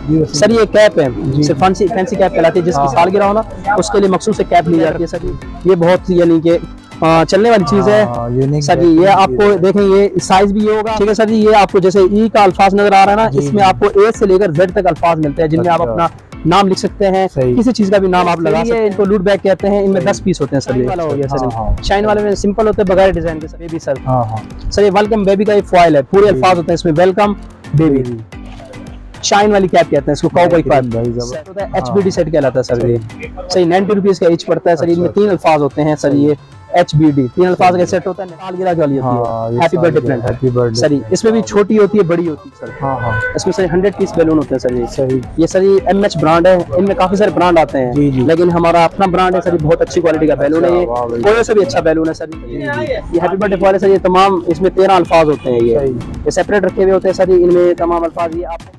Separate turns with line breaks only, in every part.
Sir ये cap है, सिर्फ फैंसी कैप कहलाती है, जिसकी सालगिरह हो ना उसके लिए मखसूस से कैप ली जाती है सर। ये बहुत यानी कि चलने वाली चीज है सर जी। ये आपको देखें, ये साइज भी ये होगा, ठीक है सर जी। ये आपको जैसे ई का अल्फाज नजर आ रहा है ना, इसमें आपको ए से लेकर जेड तक अल्फाज मिलते हैं, जिनमें आप अपना नाम लिख सकते हैं, किसी चीज का भी नाम आप लगा सकते हैं। इनको लूट बैग कहते हैं। इनमें 10 पीस होते हैं सर। ये वाला हो गया सर। शाइन वाले में सिंपल होते हैं बगैर डिजाइन के सर। ये भी सर सर ये वेलकम बेबी का ये फॉइल है, पूरे अल्फाज होते हैं इसमें, वेलकम बेबी। शाइन वाली कैप कहते हैं इसको, काउबॉय कैप। HBD सेट कहलाता है सर। ये सही 90 रुपीज का ईच पड़ता है सर। इनमें 3 अल्फाज होते हैं सर। ये HBD 3 अल्फाज का सेट होता है। सालगिरह वाली होती है, हैप्पी बर्थडे प्रिंट सर। इसमें भी छोटी होती है, बड़ी होती है सर। इसमें सर 100 पीस बैलून होते हैं सर। ये सर ये MH ब्रांड है। इनमें काफी सारे ब्रांड आते हैं, लेकिन हमारा अपना ब्रांड है सर। बहुत अच्छी क्वालिटी का बैलून है, ये कोई से भी अच्छा बैलून है सर। ये हैप्पी बर्थडे वाले सर, ये तमाम इसमें 13 अल्फाज होते हैं। ये सेपरेट रखे हुए होते हैं सर। इनमें तमाम अल्फाज ये आप।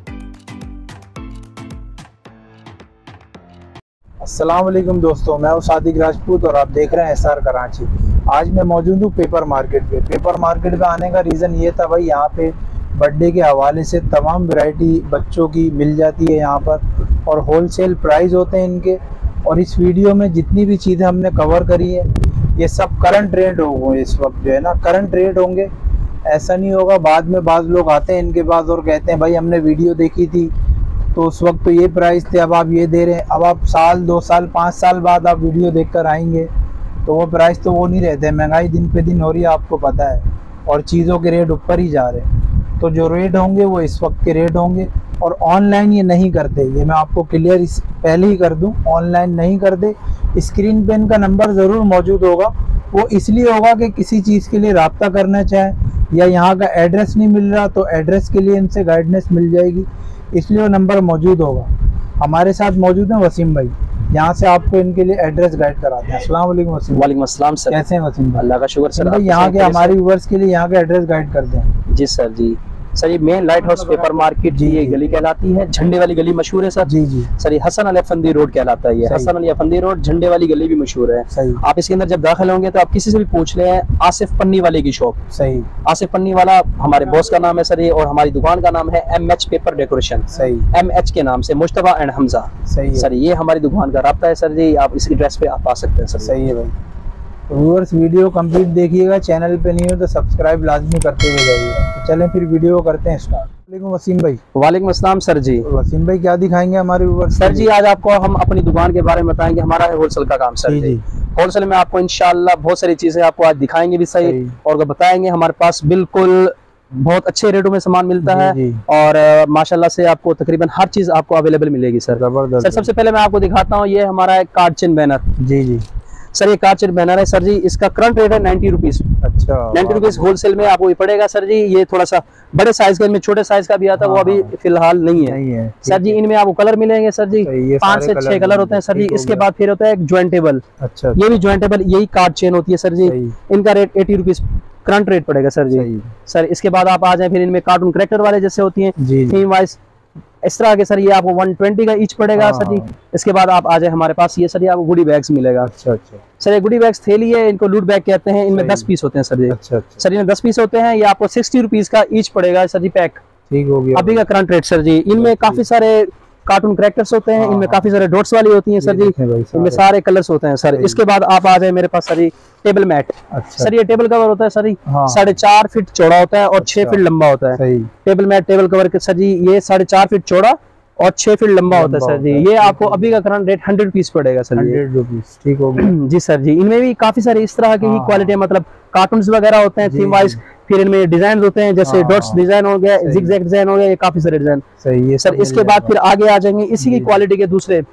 अस्सलाम वालेकुम दोस्तों, मैं हूं सादिक राजपूत और आप देख रहे हैं SR कराची। आज मैं मौजूद हूं पेपर मार्केट पे। पेपर मार्केट पे आने का रीज़न ये था भाई, यहाँ पे बर्थडे के हवाले से तमाम वैरायटी बच्चों की मिल जाती है यहाँ पर, और होलसेल प्राइस होते हैं इनके। और इस वीडियो में जितनी भी चीज़ें हमने कवर करी है, ये सब करंट रेट होंगे। इस वक्त जो है ना करंट रेट होंगे, ऐसा नहीं होगा बाद में बाज़ लोग आते हैं इनके पास और कहते हैं भाई हमने वीडियो देखी थी तो उस वक्त तो ये प्राइस थे, अब आप ये दे रहे हैं। अब आप साल 2 साल 5 साल बाद आप वीडियो देखकर आएंगे तो वो प्राइस तो वो नहीं रहते। महंगाई दिन पे दिन हो रही है, आपको पता है, और चीज़ों के रेट ऊपर ही जा रहे हैं। तो जो रेट होंगे वो इस वक्त के रेट होंगे। और ऑनलाइन ये नहीं करते, ये मैं आपको क्लियर इस पहले ही कर दूं, ऑनलाइन नहीं करते। स्क्रीन पे इनका नंबर ज़रूर मौजूद होगा। वो इसलिए होगा कि किसी चीज़ के लिए रब्ता करना चाहे या यहाँ का एड्रेस नहीं मिल रहा तो एड्रेस के लिए इनसे गाइडेंस मिल जाएगी, इसलिए वो नंबर मौजूद होगा। हमारे साथ मौजूद हैं वसीम भाई, यहाँ से आपको इनके लिए एड्रेस गाइड कराते हैं। अस्सलाम वालेकुम वसीम।
वालेकुम अस्सलाम सर,
कैसे हैं वसीम भाई?
अल्लाह का शुक्र सर।
यहाँ के हमारे व्यूअर्स के लिए यहाँ का एड्रेस गाइड करते हैं।
जी सर जी। सर ये main light house paper market जी, ये गली कहलाती है। झंडे वाली गली मशहूर है सर। जी जी सर। ये हसन अली अफंदी रोड कहलाता है। ये हसन अली अफंदी रोड, झंडे वाली गली भी मशहूर है। सही। आप इसके अंदर जब दाखिल होंगे तो आप किसी से भी पूछ ले, आसिफ पन्नी वाले की शॉप। सही। आसिफ पन्नी वाला हमारे बॉस का नाम है सर ये, और हमारी दुकान का नाम है MH पेपर डेकोरेशन। सही। MH के नाम से, मुश्तबा एंड हमजा। सही सर। ये हमारी दुकान का राब्ता है सर जी। आप इस एड्रेस पे आप आ सकते हैं सर।
सही है भाई। व्यूअर्स वीडियो कंप्लीट देखिएगा, चैनल पे नहीं हो तो सब्सक्राइब लाजमी करते हुए जाइएगा। तो चलें फिर वीडियो करते हैं स्टार्ट। वालेकुम वसीम भाई।
वालेकुम अस्सलाम सर जी।
वसीम भाई क्या दिखाएंगे हमारे व्यूअर्स?
सर जी आज आपको हम अपनी दुकान के बारे में बताएंगे। हमारा है होलसेल का काम सर जी। होलसेल में आपको इंशाल्लाह बहुत सारी चीजें आपको आज दिखाएंगे भी सही और बताएंगे। हमारे पास बिल्कुल बहुत अच्छे रेटों में सामान मिलता है और माशाल्लाह से आपको तकरीबन हर चीज आपको अवेलेबल मिलेगी सर। सर सबसे पहले मैं आपको दिखाता हूँ, ये हमारा है कार्ड चेन बैनर। जी जी सर। ये कार्ड चेन बैनर है सर जी। इसका करंट रेट है 90 रुपीज। अच्छा 90 रुपीज होलसेल में आपको ये पड़ेगा सर जी। ये थोड़ा सा बड़े साइज का, इनमें छोटे साइज का भी आता है, वो अभी फिलहाल नहीं है सर जी। इनमें आपको कलर मिलेंगे सर जी, 5 से 6 कलर होते हैं सर जी। इसके बाद फिर होता है ज्वाइंटेबल। अच्छा। ये भी ज्वाइंटेबल, यही कार्ड चेन होती है सर जी। इनका रेट 80 रुपीज करंट रेट पड़ेगा सर जी। सर इसके बाद आप आ जाए फिर इनमें कार्टून करेक्टर वाले जैसे होती हैं, थीम वाइज इस तरह के सर, ये आपको 120 का ईच पड़ेगा सर जी। इसके बाद आप आ जाए हमारे पास, ये सर ये आपको गुडी बैग्स मिलेगा। अच्छा अच्छा सर। ये गुडी बैग्स थैली है, इनको लूट बैग कहते हैं। इनमें 10 पीस होते हैं सर जी। अच्छा अच्छा सर। इनमें 10 पीस होते हैं। ये आपको 60 रुपीज का ईच पड़ेगा सर जी पैक। ठीक हो गया अभी का करंट रेट सर जी। इनमें काफी सारे कार्टून करेक्टर्स होते हैं, इनमें काफी सारे डॉट्स वाली होती हैं सर जी। इनमें सारे कलर्स होते हैं सर। इसके बाद आप आ जाए मेरे पास सर जी टेबल मैट। अच्छा। सर ये टेबल कवर होता है सर जी, 4.5 फीट चौड़ा होता है और 6 फीट लंबा होता है। टेबल मैट टेबल कवर के सर जी, ये 4.5 फीट चौड़ा और 6 फीट लंबा होता है सर जी। ये आपको अभी का करंट रेट 100 रुपीज पड़ेगा सर। 100 रुपीज। ठीक हो गया जी सर जी। इनमें भी काफी सारे इस तरह की ही क्वालिटी, मतलब कार्टून्स वगैरह होते हैं थीम वाइज। फिर इनमें डिजाइन होते हैं, जैसे डॉट्स डिजाइन हो गया, जिगजैग डिजाइन हो गया, ये काफी सारे डिजाइन। सही है सर। इसके बाद फिर आगे आ जाएंगे इसी की क्वालिटी के दूसरे,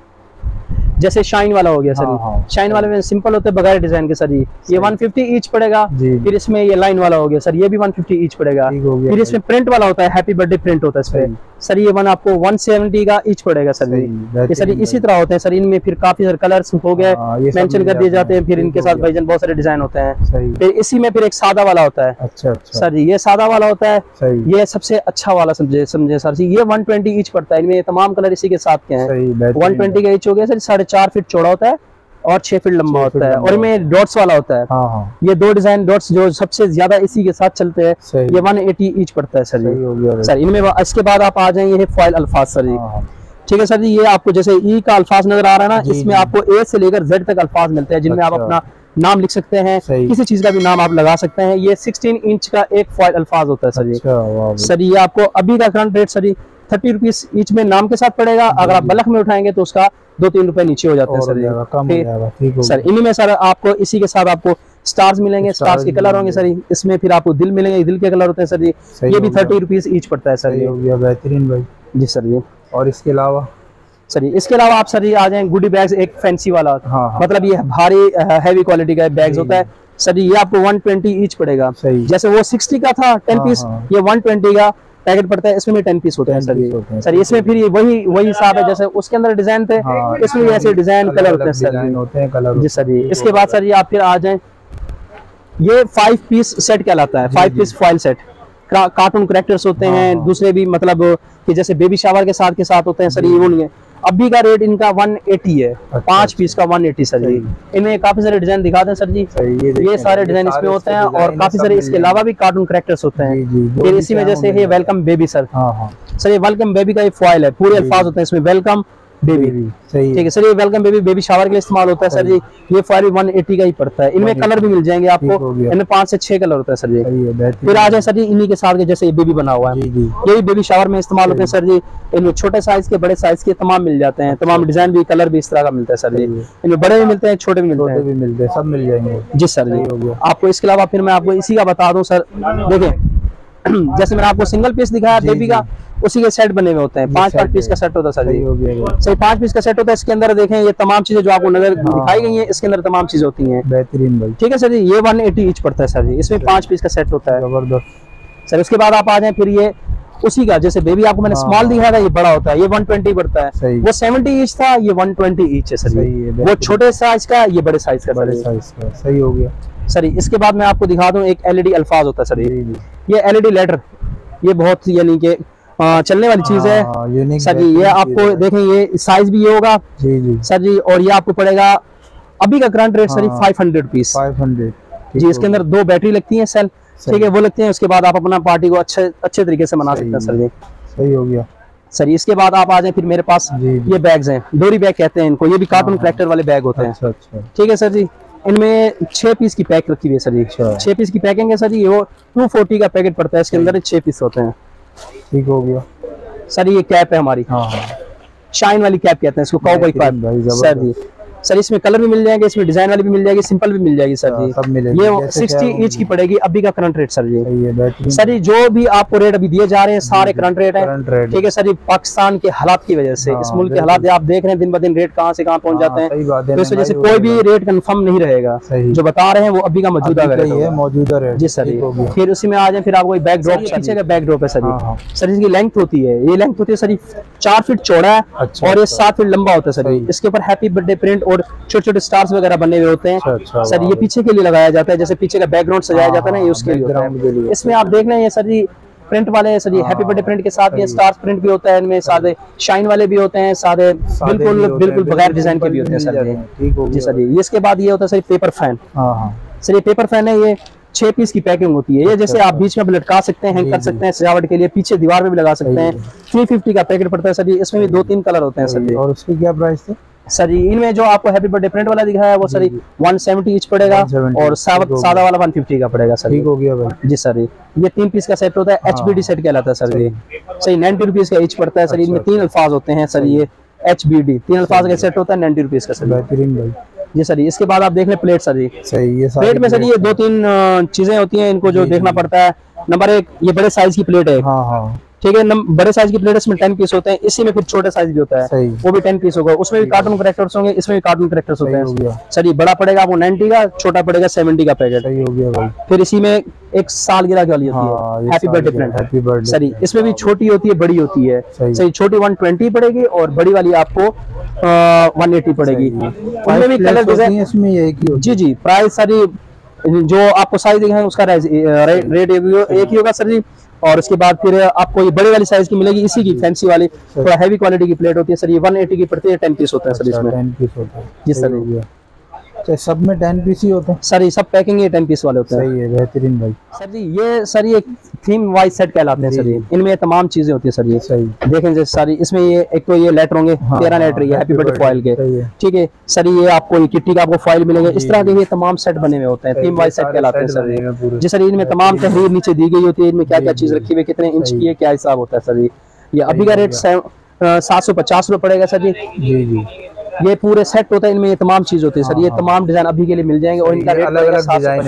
जैसे शाइन वाला हो गया सर। शाइन वाले में सिंपल होते हैं बगैर डिजाइन के सर। ये 150 ईच पड़ेगा। फिर इसमें ये लाइन वाला हो गया सर, ये भी 150 ईच पड़ेगा। फिर इसमें प्रिंट वाला होता है, हैप्पी बर्थडे प्रिंट होता है इसमें सर। ये आपको 170 का ईच पड़ेगा सर जी। ये सर इसी तरह होते हैं सर। इनमें फिर काफी सारे कलर्स हो गए, मेंशन कर दिए जाते हैं। फिर इनके साथ भाईजान बहुत सारे डिजाइन होते हैं। फिर इसी में फिर एक सादा वाला होता है। अच्छा सर जी। ये सादा वाला होता है, ये सबसे अच्छा वाला समझे सर जी। ये 120 ईच पड़ता है। इनमें तमाम कलर इसी के साथ के हैं। 120 का ईच हो गया सर। 4.5 फीट चौड़ा होता है और 6 फीट लंबा होता है और इनमें डॉट्स वाला होता है।
हाँ।
ये 2 डिजाइन डॉट्स जो सबसे ज्यादा इसी के साथ चलते हैं, ये 180 ईच पड़ता है सर जी। सर इनमें इसके बाद आप आ जाएंगे फॉइल अल्फाज सर जी। ठीक है सर जी, ये आपको जैसे ई का अल्फाज नजर आ रहा है ना, इसमें आपको ए से लेकर जेड तक अल्फाज मिलते हैं, जिनमें आप अपना नाम लिख सकते हैं, किसी चीज का भी नाम आप लगा सकते हैं। ये 16 इंच का एक फॉइल अल्फाज होता है सर जी। सर ये आपको अभी का करंट रेट सर जी 30 रुपीज ईच में नाम के साथ पड़ेगा। अगर आप बल्क में उठाएंगे तो उसका 2-3 रुपए नीचे हो जाते हैं सर जी। सर इन्हीं में सर आपको इसी के साथ आपको स्टार्स मिलेंगे, स्टार्स के कलर होंगे सर। इसमें फिर आपको दिल मिलेंगे, दिल के कलर होते हैं सर जी। ये भी 30 रुपीज ईच पड़ता है सर जी।
बेहतरीन भाई
जी सर जी।
और इसके अलावा
सर इसके अलावा आप सर आ जाए गुडी बैग्स, एक फैंसी वाला मतलब ये भारी हैवी क्वालिटी का बैग्स होता है सर जी। ये आपको 120 ईच पड़ेगा। जैसे वो 60 का था 10 पीस, ये 120 का पैकेट पड़ता है। इसमें भी 10 पीस होते हैं सर। इसमें फिर वही हिसाब है, जैसे उसके अंदर डिजाइन थे, इसमें भी ऐसे डिजाइन कलर होते हैं सर जी। सर जी इसके बाद सर ये आप फिर आ जाए, ये 5 पीस सेट कहलाता है। 5 piece foil set, cartoon characters होते हैं, दूसरे भी मतलब कि जैसे बेबी शावर के साथ होते हैं सर। ये अभी का रेट इनका 180 है। 5 पीस का 180 सर जी। इनमें काफी सारे डिजाइन दिखाते हैं सर जी। ये सारे डिजाइन इसमें होते हैं और काफी सारे इसके अलावा भी कार्टून कैरेक्टर्स होते हैं। फिर इसी में जैसे ये वेलकम बेबी सर। सर ये वेलकम बेबी का ये फॉइल है, पूरे अल्फाज होते हैं इसमें, वेलकम बेबी। ठीक है सर, ये वेलकम बेबी बेबी शावर के लिए इस्तेमाल होता है सर जी। ये फॉइल 180 का ही पड़ता है। इनमें कलर भी मिल जाएंगे आपको, इनमें 5 से 6 कलर होता है सर जी। फिर आ जाए सर जी इन्हीं के साथ के जैसे ये बेबी बना हुआ है, ये भी बेबी शावर में इस्तेमाल होते हैं सर जी। इनमें छोटे साइज के बड़े साइज के तमाम मिल जाते हैं, तमाम डिजाइन भी कलर भी इस तरह का मिलता है सर जी। इनमें बड़े भी मिलते हैं, छोटे भी मिलते हैं,
सब मिल जाएंगे
जी सर जी। आपको इसके अलावा फिर मैं आपको इसी का बता दूं सर, देखें जैसे मैंने आपको सिंगल पीस दिखाया बेबी का, उसी के सेट बने हुए होते हैं। 5 पीस का सेट होता है सर जी। सही 5 पीस का सेट होता है। इसके अंदर देखें ये तमाम चीजें जो आपको नजर दिखाई गई हैं, इसके अंदर तमाम चीजें होती हैं।
बेहतरीन भाई।
ठीक है सर जी, ये 180 ईच पड़ता है सर जी। इसमें 5 पीस का सेट होता है, जबरदस्त सर। उसके बाद आप आ जाए फिर ये उसी का, जैसे बेबी आपको मैंने स्मॉल दिखाया था, ये बड़ा होता है, ये 120 पड़ता है। वो 70 ईच था, ये 120 ईच है सर जी। वो छोटे साइज का, ये बड़े साइज का।
सही हो गया
सर। इसके बाद मैं आपको दिखा दूं, एक LED अल्फाज होता है सर। ये LED लेटर, ये बहुत यानी कि चलने वाली चीज है सर जी। ये आपको देखें, ये साइज भी ये होगा सर जी। और ये आपको पड़ेगा अभी का करंट रेट सर 500 रुपीज
500
जी। इसके अंदर 2 बैटरी लगती है सेल, ठीक है, वो लगते हैं। उसके बाद आप अपना पार्टी को अच्छे तरीके से मना सकते हैं सर जी।
सही हो गया
सर। इसके बाद आप आ जाए फिर मेरे पास ये बैग्स हैं, डोरी बैग कहते हैं इनको। ये भी कार्टून कैरेक्टर वाले बैग होते हैं, ठीक है सर जी। इनमें 6 पीस की पैक रखी हुई है सर जी। 6 पीस की पैकिंग है सर जी। वो 240 का पैकेट पड़ता है, इसके अंदर 6 पीस होते हैं।
ठीक हो गया
सर। ये कैप है हमारी, शाइन वाली कैप कहते हैं इसको, काउबॉय कैप सर जी। सर इसमें कलर भी मिल जाएंगे, इसमें डिजाइन वाली भी मिल जाएगी, सिंपल भी मिल जाएगी सर जी।
सब मिलेगी।
ये 60 ईच की पड़ेगी अभी का करंट रेट सर जी। सर जी जो भी आपको रेट अभी दिए जा रहे हैं सारे करंट रेट है, ठीक है सर जी। पाकिस्तान के हालात की वजह से, इस मुल्क के हालात आप देख रहे हैं दिन ब दिन रेट कहाँ से कहाँ पहुंच जाते हैं, तो इस वजह से कोई भी रेट कंफर्म नहीं रहेगा। जो बता रहे हैं वो अभी का मौजूदा
रेट
जी सर जी। फिर उसी में आ जाए, फिर आपको बैक ड्रॉप, पीछे का बैक ड्रॉप है सर जी। सर इसकी लेंथ होती है, ये लेंथ होती है सर 4 फीट चौड़ा है और ये 7 फीट लंबा होता है सर जी। इसके ऊपर हैप्पी बर्थडे प्रिंट और छोटे छोटे स्टार्स वगैरह बने हुए होते हैं सर। ये पीछे के लिए लगाया जाता है, जैसे पीछे का बैकग्राउंड सजाया जाता है ना, ये उसके लिए होता है। इसमें आप देख रहे हैं ये सर जी प्रिंट वाले सर जी, हैप्पी बर्थडे प्रिंट के साथ ये स्टार्स प्रिंट भी होता है। इनमें सादे शाइन वाले भी होते हैं, सादे बिल्कुल बगैर डिजाइन के भी होते हैं सर जी सर जी। इसके बाद ये होता है सर पेपर फैन। सर ये पेपर फैन है, ये 6 पीस की पैकिंग होती है। ये जैसे आप बीच में भी लटका सकते हैं, हैंग कर सकते हैं सजावट के लिए, पीछे दीवार में भी लगा सकते हैं। 350 का पैकेट पड़ता है सर जी। इसमें भी 2-3 कलर होते हैं सर जी।
और उसकी क्या प्राइस है
सर जी? इनमें जो आपको हैप्पी बर्थडे प्रिंट वाला दिखाया है वो सर 170 ईच पड़ेगा और सादा वाला 150 का पड़ेगा सर।
ठीक हो गया भाई
जी सर। ये 3 पीस का सेट होता है, HBD सेट कहलाता है सर जी। सही 90 रुपीज का ईच पड़ता है सर। इनमें 3 अल्फाज होते हैं सर। ये HBD 3 अल्फाज का सेट होता है, 90 रुपीज का सर।
बेहतरीन भाई
जी सर। इसके बाद आप देख लें प्लेट सर जी।
सही है।
प्लेट में सर ये 2-3 चीजें होती हैं, इनको जो देखना पड़ता है। नंबर 1 ये बड़े साइज की प्लेट है, ठीक है। बड़े साइज की प्लेट इसमें 10 पीस होते हैं। इसी में फिर छोटे साइज भी होता है, वो भी 10 पीस होगा। उसमें भी कार्टून कैरेक्टर्स होंगे, इसमें भी कार्टून कैरेक्टर्स होते हैं सर। ये बड़ा पड़ेगा आपको 90 का, छोटा पड़ेगा 70 का पैकेट।
सही हो गया भाई।
फिर इसी में एक सालगिरह वाली होती है, हैप्पी बर्थडे प्रिंट सर। इसमें भी छोटी होती है, बड़ी होती है सही। छोटी 120 पड़ेगी और बड़ी वाली आपको 180 पड़ेगी। उनमें भी कलर डिजाइन इसमें जी जी। प्राइस सारी जो आपको साइज दिखाएंगे उसका रेट एक ही होगा सर जी। और उसके बाद फिर आपको ये बड़ी वाली साइज की मिलेगी, इसी की फैंसी वाली थोड़ा हैवी क्वालिटी की प्लेट होती है सर। ये 180 की पड़ती है, 10 पीस होता है सर इसमें।
10 पीस होता है
जी सर।
तो सब में 10 पीस ही होते हैं
सर, ये सब पैकिंग ये 10 पीस वाले होते हैं।
सही है, बेहतरीन भाई।
सर जी ये सर ये थीम वाइज सेट कहलाते हैं सर, ये इनमें तमाम चीजें होती है सर। ये
सही
देखें जैसे सारी इसमें ये एक तो ये लेटर होंगे 13 लेटर ये हैप्पी बर्थडे फॉइल के, ठीक है सर। ये आपको ये किट्टी का आपको फॉइल मिलेंगे, इस तरह के ये तमाम सेट बने हुए होते हैं, थीम वाइज सेट कहलाते हैं सर जी सर। इनमें तमाम तहरीर नीचे दी गई होती है, इनमें क्या क्या चीज रखी हुई है, कितने इंच की है, क्या हिसाब होता है सर जी। ये अभी का रेट 750 रुपये पड़ेगा सर जी।
जी
ये पूरे सेट होता है, इनमें ये तमाम चीज होती है सर। ये तमाम डिजाइन अभी के लिए मिल जाएंगे और इनका रेट
अलग-अलग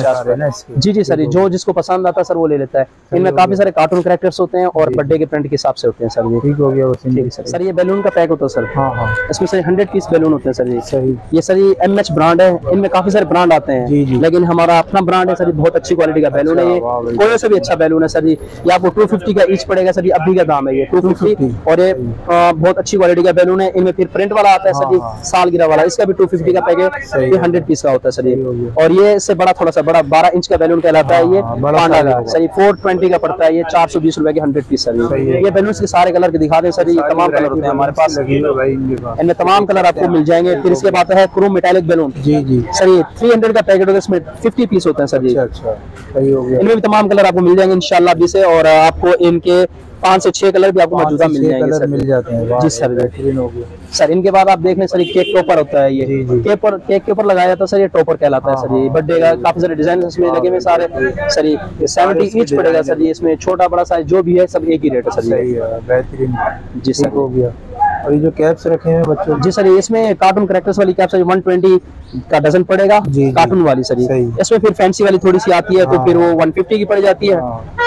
750 जी जी सर। ये जो जिसको पसंद आता है सर वो ले लेता है। इनमें काफी सारे कार्टून कैरेक्टर्स होते हैं और बर्थडे के प्रिंट के हिसाब से होते हैं सर। ये
ठीक हो गया
सर। ये बैलून का पैक होता है सर।
हाँ
इसमें सर 100 पीस बैलून होते हैं सर। ये
सही।
ये सर ये MH ब्रांड है, इनमें काफी सारे ब्रांड आते हैं लेकिन हमारा अपना ब्रांड है सर। ये बहुत अच्छी क्वालिटी का बैलून है, ये कोई से भी अच्छा बैलून है सर जी। ये आपको 250 का ईच पड़ेगा सर। ये अभी का दाम है ये 250 और ये बहुत अच्छी क्वालिटी का बैलून है। इनमें फिर प्रिंट वाला आता है सर जी, सालगिरह वाला, इसका भी 250 का पैकेट, ये 100 पीस का होता है सर ये। और ये इससे बड़ा थोड़ा सा बड़ा 12 इंच का बैलून कहलाता है ये पांडा का सर। 420 का पड़ता है ये, 420 रुपए के 100 पीस सर। ये बैलून के सारे कलर के दिखा दें सर। ये तमाम कलर होते हैं हमारे पास, इनमें तमाम कलर आपको मिल जाएंगे। फिर इसके बाद है क्रोम मेटालिक बैलून जी सर। ये 300 का पैकेट होता है, इसमें 50 पीस होते हैं सर जी। इनमें भी तमाम कलर आपको मिल जाएंगे इंशाल्लाह अभी से, और आपको इनके 5 से 6 कलर भी आपको मौजूदा मिल जाएंगे सर।
मिल जाते हैं
जी सर।
बेहतरीन हो गया
सर। इनके बाद आप देख लें सर, केक टॉपर होता है ये, केक के ऊपर लगाया जाता है सर, ये टॉपर कहलाता है सर। ये बर्थडे का काफी सारे डिजाइन इसमें लगे हुए सारे सर। ये 70 ईच पड़ेगा सर। ये इसमें छोटा बड़ा साइज जो भी है सब एक ही रेट है सर।
बेहतरीन
जी सर
हो गया। और ये जो कैप्स रखे हैं बच्चों
जी सर, इसमें कार्टून कैरेक्टर्स वाली कैप्स 120 का डजन पड़ेगा कार्टून वाली सर। इसमें फिर फैंसी वाली थोड़ी सी आती है तो फिर वो 150 की पड़ जाती है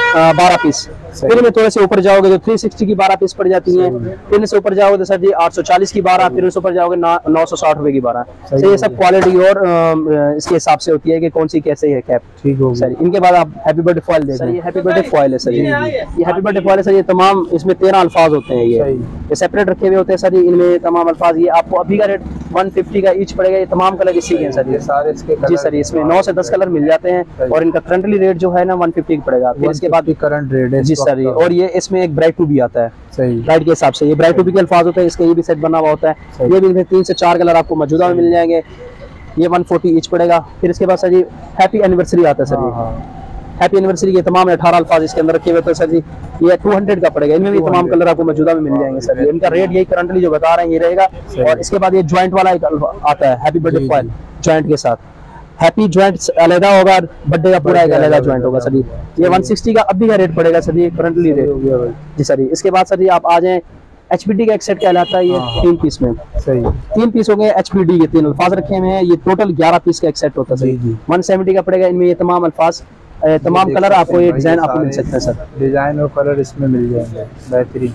12 पीस। फिर में थोड़े से ऊपर जाओगे तो 360 की 12 पीस पड़ जाती हैं। फिर से ऊपर जाओगे तो सर जी 840 की 12, फिर से ऊपर जाओगे 960 रुपए की 12। सर ये सब क्वालिटी और इसके हिसाब से होती है कि कौन सी कैसे है कैप। ठीक हो सर। इनके बाद आप हैप्पी बर्थडे फॉइल देखें, ये हैप्पी बर्थडे फॉइल है सर। ये हैप्पी बर्थडे फॉइल है सर। ये तमाम इसमें 13 अल्फाज होते हैं, ये सेपरेट रखे हुए होते हैं सर। इनमें तमाम अल्फाज, ये आपको अभी का रेट 150 का ईच पड़ेगा। ये तमाम कलर इसी के हैं सर। ये सारे इसके जी सर। इसमें 9 से 10 कलर मिल जाते हैं और इनका करंटली रेट जो है ना 150 पड़ेगा। फिर इसके बाद
करंट रेट है
जी सर। और ये इसमें एक ब्राइट टू भी आता है सही ब्राइट के हिसाब से। ये ब्राइट टू भी के अल्फाज होते हैं, इसका ये भी सेट बना हुआ होता है। ये भी 3 से 4 कलर आपको मौजूदा में मिल जाएंगे। ये 140 ईच पड़ेगा। फिर इसके बाद सर जी हैप्पी एनिवर्सरी आता है सर। हैप्पी एनिवर्सरी के तमाम 18 अल्फाज इसके अंदर रखे हुए थे सर जी। ये 200 का पड़ेगा। इनमें भी तमाम कलर आपको मौजूदा में मिल जाएंगे सर। इनका रेट यही करंटली जो बता रहे हैं ये रहेगा। और इसके बाद ये ज्वाइंट वाला एक आता है हैप्पी बर्थडे फॉइल ज्वाइंट के साथ। हैप्पी ज्वाइंट अलग होगा, बर्थडे का पूरा एक अलग ज्वाइंट होगा सर। ये 160 का अभी का रेट पड़ेगा सर। ये करंटली रेट जी सर। इसके बाद सर जी आप आ जाए HPD का एक सेट कहलाता है, ये 3 पीस में सही 3 पीस हो गए HPD के 3 अल्फाज रखे हुए हैं। ये टोटल 11 पीस का एक सेट होता है सर। 170 का पड़ेगा। इनमें ये तमाम अल्फाज तमाम कलर आपको ये डिजाइन आपको मिल सकते हैं सर।
डिजाइन और कलर इसमें मिल जाएंगे बेहतरीन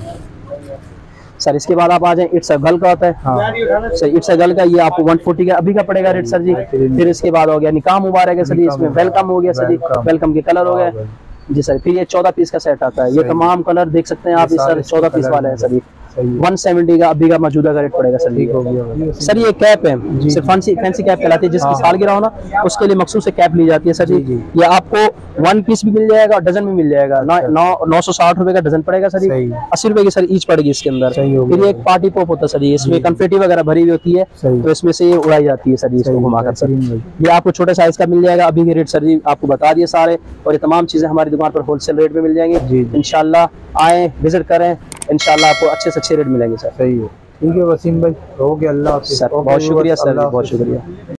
सर। इसके बाद आप आ जाए इट्स अ गर्ल का होता है सर। इट्स अ गर्ल का ये आपको 140 का अभी का पड़ेगा रेट सर जी। फिर इसके बाद हो गया निकाह मुबारक है सर। इसमें वेलकम हो गया सर जी, वेलकम के कलर हो गए जी सर। फिर ये 14 पीस का सेट आता है। ये तमाम कलर देख सकते हैं आप, इस सर 14 पीस वाला है सर। 170 का अभी का मौजूदा का रेट पड़ेगा सर। सर ये कैप है सिर्फ फैंसी कैप कहलाती है, जिसकी सालगिरह हो ना उसके लिए मखसूस से कैप ली जाती है सर जी। ये आपको 1 पीस भी मिल जाएगा और डजन भी मिल जाएगा। 960 रुपए का डजन पड़ेगा सर। 80 रुपए की सर ईच पड़ेगी इसके अंदर। फिर एक पार्टी पॉप होता है सर। इसमें कन्फेटी वगैरह भरी हुई होती है तो इसमें से ये उड़ाई जाती है सर। इसको घुमाकर सर ये आपको छोटे साइज का मिल जाएगा। अभी के रेट सर जी आपको बता दिए सारे, और ये तमाम चीजें हमारी दुकान पर होलसेल रेट में मिल जाएंगी। इंशाल्लाह आए विजिट करें, इंशाल्लाह आपको अच्छे से अच्छे रेट मिलेंगे सर।
सही है। ठीक है वसीम भाई, हो गया। अल्लाह हाफिज़
सर। बहुत शुक्रिया सर, बहुत शुक्रिया।